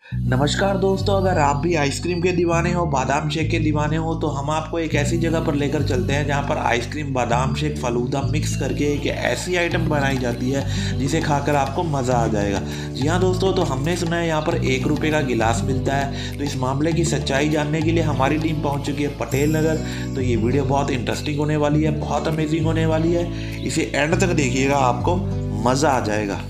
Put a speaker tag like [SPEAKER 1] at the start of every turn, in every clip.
[SPEAKER 1] नमस्कार दोस्तों, अगर आप भी आइसक्रीम के दीवाने हो, बादाम शेक के दीवाने हो, तो हम आपको एक ऐसी जगह पर लेकर चलते हैं जहां पर आइसक्रीम, बादाम शेक, फलूदा मिक्स करके एक ऐसी आइटम बनाई जाती है जिसे खाकर आपको मज़ा आ जाएगा। जी हाँ दोस्तों, तो हमने सुना है यहाँ पर 1 रुपये का गिलास मिलता है। तो इस मामले की सच्चाई जानने के लिए हमारी टीम पहुँच चुकी है पटेल नगर। तो ये वीडियो बहुत इंटरेस्टिंग होने वाली है, बहुत अमेजिंग होने वाली है। इसे एंड तक देखिएगा, आपको मज़ा आ जाएगा।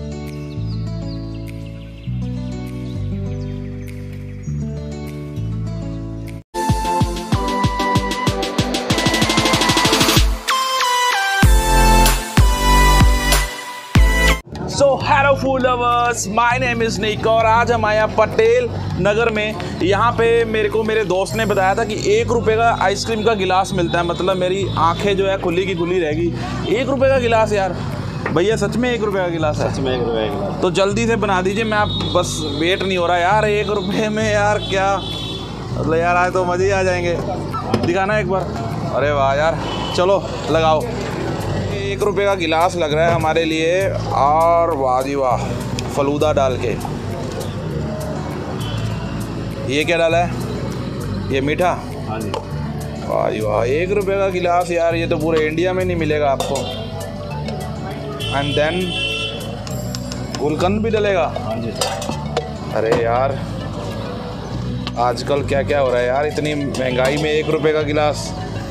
[SPEAKER 2] So hello food lovers, my name is Nick और आज हम आए हैं पटेल नगर में। यहाँ पे मेरे को मेरे दोस्त ने बताया था कि 1 रुपये का आइसक्रीम का गिलास मिलता है। मतलब मेरी आंखें जो है खुली की खुली रहेगी। 1 रुपये का गिलास यार, भैया सच में 1 रुपये का गिलास है?
[SPEAKER 3] सच में 1 रुपये का गिलास।
[SPEAKER 2] तो जल्दी से बना दीजिए, मैं आप बस वेट नहीं हो रहा यार। 1 रुपये में यार क्या मतलब यार, आज तो मज़े ही आ जाएंगे। दिखाना एक बार। अरे वाह यार, चलो लगाओ। 1 रुपये का गिलास लग रहा है हमारे लिए। और वाह जी वाह, फलूदा डाल के। ये क्या डाला है? ये मीठा।
[SPEAKER 3] हाँ जी।
[SPEAKER 2] वाह जी वाह, 1 रुपये का गिलास यार, ये तो पूरे इंडिया में नहीं मिलेगा आपको। एंड देन गुलकंद भी डलेगा।
[SPEAKER 3] हाँ जी।
[SPEAKER 2] अरे यार, आजकल क्या क्या हो रहा है यार, इतनी महंगाई में 1 रुपये का गिलास।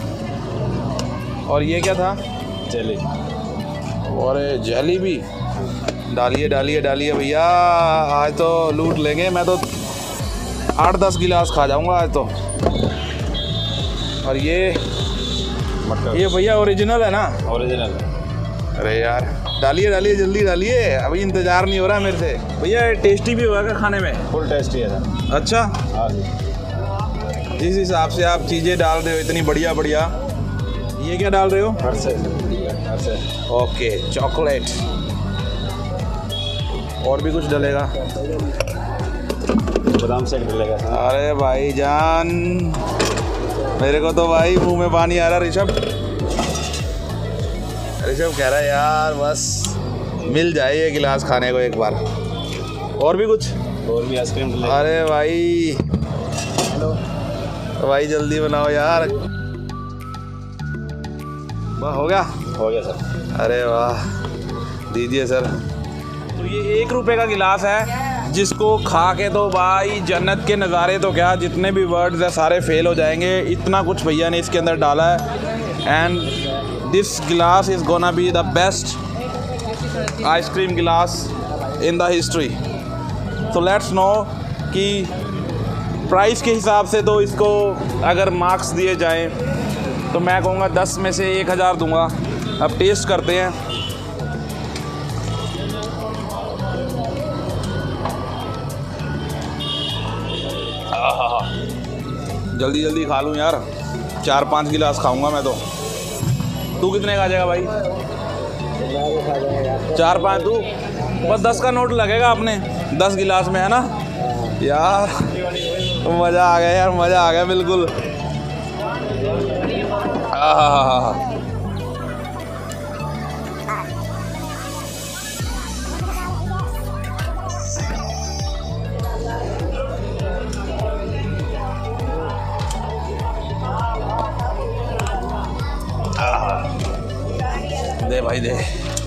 [SPEAKER 2] और ये क्या था?
[SPEAKER 3] जेली।
[SPEAKER 2] और जेली भी डालिए डालिए डालिए भैया, आज तो लूट लेंगे। मैं तो 8-10 गिलास खा जाऊंगा आज तो। और ये भैया ओरिजिनल है ना?
[SPEAKER 3] ओरिजिनल है।
[SPEAKER 2] अरे यार डालिए डालिए, जल्दी डालिए, अभी इंतज़ार नहीं हो रहा मेरे से। भैया टेस्टी भी होगा क्या खाने में?
[SPEAKER 3] फुल टेस्टी है सर।
[SPEAKER 2] अच्छा,
[SPEAKER 3] हाँ जी।
[SPEAKER 2] जिस हिसाब से आप चीज़ें डाल रहे हो इतनी बढ़िया बढ़िया। ये क्या डाल रहे हो?
[SPEAKER 3] हर्षे।
[SPEAKER 2] Okay, chocolate. और भी कुछ डलेगा?
[SPEAKER 3] बादाम शेक डलेगा सर।
[SPEAKER 2] अरे भाई जान, मेरे को तो भाई मुंह में पानी आ रहा। ऋषभ कह रहा है यार बस मिल जाए ये गिलास खाने को एक बार। और भी कुछ?
[SPEAKER 3] और भी आइसक्रीम डलेगा।
[SPEAKER 2] अरे भाई, भाई जल्दी बनाओ यार। वाह, हो गया?
[SPEAKER 3] हो गया सर।
[SPEAKER 2] अरे वाह, दीजिए सर। तो ये 1 रुपये का गिलास है, जिसको खा के तो भाई जन्नत के नज़ारे तो क्या, जितने भी वर्ड्स हैं सारे फेल हो जाएंगे। इतना कुछ भैया ने इसके अंदर डाला है। And this glass is gonna be the best ice cream glass in the history. तो लेट्स नो कि प्राइस के हिसाब से तो इसको अगर मार्क्स दिए जाएं तो मैं कहूँगा 10 में से 1000 दूंगा। अब टेस्ट करते हैं। जल्दी जल्दी खा लूँ यार, 4-5 गिलास खाऊंगा मैं तो। तू कितने खा जाएगा भाई? 4-5 तू? बस 10 का नोट लगेगा अपने 10 गिलास में, है ना यार? मज़ा आ गया यार, मज़ा आ गया बिल्कुल। दे भाई दे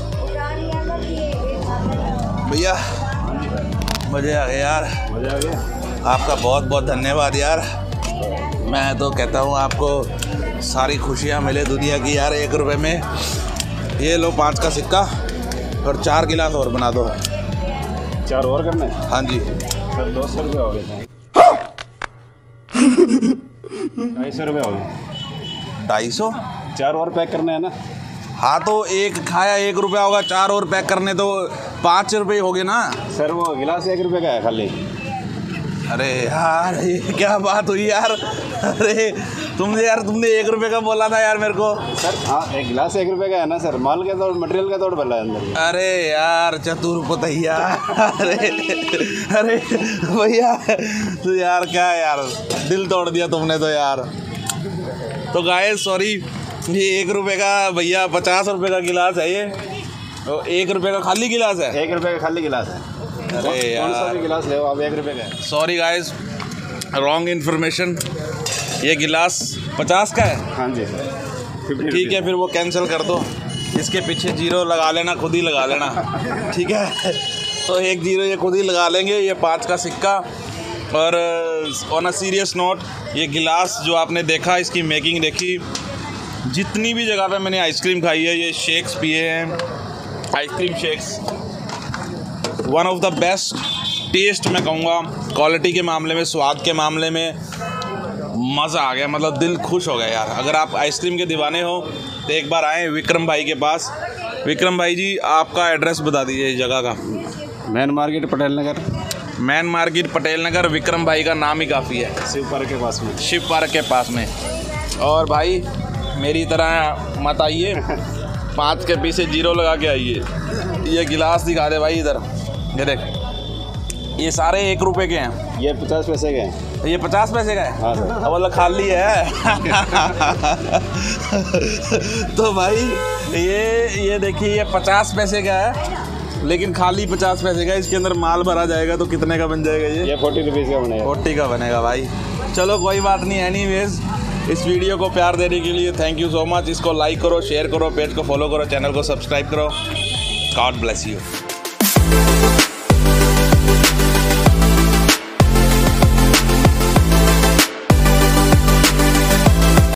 [SPEAKER 2] भैया, मज़े आ गए यार।
[SPEAKER 3] मज़ा आ गया।
[SPEAKER 2] आपका बहुत बहुत धन्यवाद यार। मैं तो कहता हूँ आपको सारी खुशियाँ मिले दुनिया की यार 1 रुपये में। ये लो 5 का सिक्का और 4 गिलास और बना दो।
[SPEAKER 3] 4 और करने?
[SPEAKER 2] हाँ जी
[SPEAKER 3] सर 200 रुपये हो गए। 250 रुपये हो गए।
[SPEAKER 2] 250?
[SPEAKER 3] 4 और पैक करने हैं ना?
[SPEAKER 2] हाँ तो एक खाया 1 रुपया होगा, 4 और पैक करने तो 5 रुपये हो गए ना
[SPEAKER 3] सर। वो गिलास 1 रुपये का है खाली।
[SPEAKER 2] अरे यार, ये क्या बात हुई यार? अरे तुमने 1 रुपये का बोला था यार मेरे को।
[SPEAKER 3] सर हाँ, एक गिलास 1 रुपये का है ना सर। माल के तौड़, मटेरियल का तौड़ भला है अंदर।
[SPEAKER 2] अरे यार चतुर पुतैया। अरे भैया तो यार क्या यार, दिल तोड़ दिया तुमने तो यार। तो गाइस सॉरी, ये 1 रुपये का भैया 50 रुपये का गिलास है ये। तो 1 रुपये का खाली गिलास है?
[SPEAKER 3] 1 रुपये का खाली गिलास है।
[SPEAKER 2] अरे
[SPEAKER 3] कौन सा
[SPEAKER 2] यार
[SPEAKER 3] भी गिलास ले आप 1 रुपये का है।
[SPEAKER 2] Sorry guys, wrong information. ये गिलास 50 का है।
[SPEAKER 3] हाँ जी सर, 50
[SPEAKER 2] ठीक है, फिर वो कैंसिल कर दो। इसके पीछे 0 लगा लेना, खुद ही लगा लेना, ठीक है। तो 1 0 ये खुद ही लगा लेंगे। ये 5 का सिक्का। और ऑन अ सीरियस नोट, ये गिलास जो आपने देखा, इसकी मेकिंग देखी, जितनी भी जगह पे मैंने आइसक्रीम खाई है, ये शेक्स पिए हैं, ice cream shakes, one of the best taste मैं कहूँगा, क्वालिटी के मामले में, स्वाद के मामले में मज़ा आ गया, मतलब दिल खुश हो गया यार। अगर आप आइसक्रीम के दीवाने हो तो एक बार आएँ विक्रम भाई के पास। विक्रम भाई जी, आपका एड्रेस बता दीजिए इस जगह का।
[SPEAKER 3] Main market Patel Nagar.
[SPEAKER 2] Main market Patel Nagar. Vikram भाई का नाम ही काफ़ी है,
[SPEAKER 3] शिव पार्क के पास में।
[SPEAKER 2] शिव पार्क के पास में। और भाई मेरी तरह मत आइए, 5 के पीछे 0 लगा के आइए। ये गिलास दिखा दे भाई इधर, ये देख, ये सारे 1 रुपये के हैं।
[SPEAKER 3] ये 50 पैसे के हैं।
[SPEAKER 2] ये 50 पैसे का है।
[SPEAKER 3] हाँ सर।
[SPEAKER 2] अब मतलब खाली है। तो भाई ये देखिए, ये 50 पैसे का है, लेकिन खाली 50 पैसे का। इसके अंदर माल भरा जाएगा तो कितने का बन जाएगा ये?
[SPEAKER 3] 40 रुपीज़ का बनेगा।
[SPEAKER 2] 40 का बनेगा भाई। चलो कोई बात नहीं। एनीवेज, इस वीडियो को प्यार देने के लिए थैंक यू सो मच। इसको लाइक करो, शेयर करो, पेज को फॉलो करो, चैनल को सब्सक्राइब करो। God bless you.